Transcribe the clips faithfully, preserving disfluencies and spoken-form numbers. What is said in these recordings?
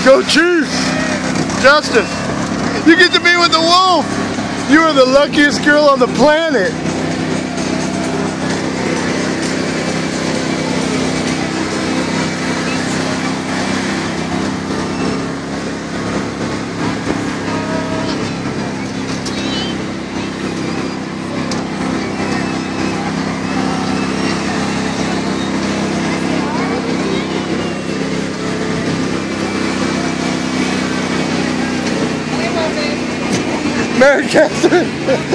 Go Chiefs! Justin, you get to be with the wolf! You are the luckiest girl on the planet! Mary Catherine!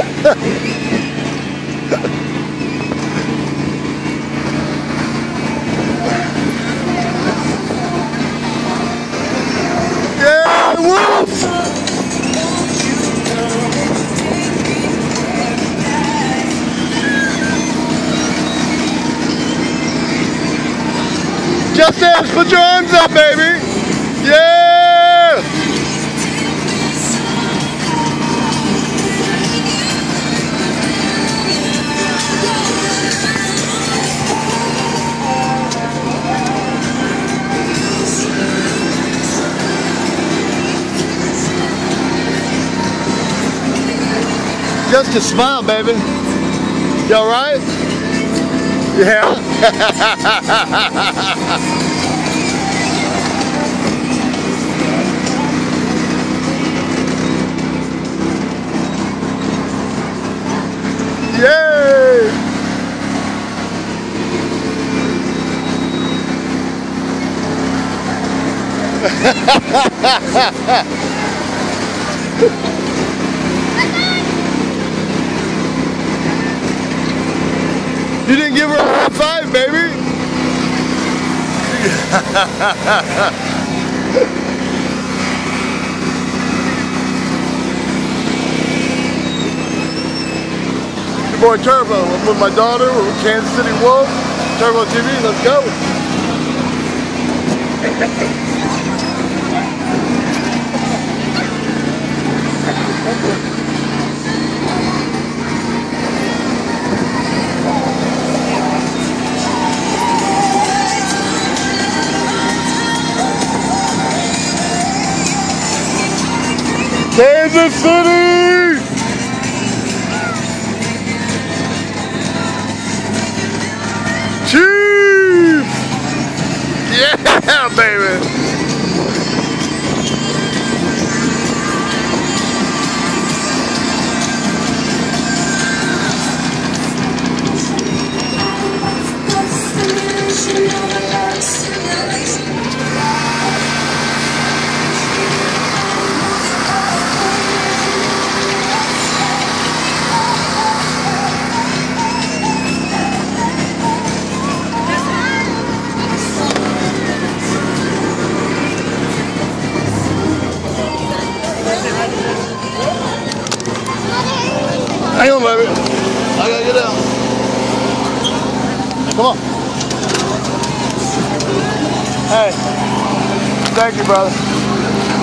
Yeah, wolf! Just dance, put your arms up, baby! Yeah! Just a smile, baby. You all right? Yeah. Yay! You didn't give her a high five, baby. Your boy Turbo. I'm with my daughter. We're with Kansas City Wolf. Turbo T V. Let's go. Kansas City! Chiefs! Yeah, baby! Hang on, baby. I gotta get out. Come on. Hey. Thank you, brother.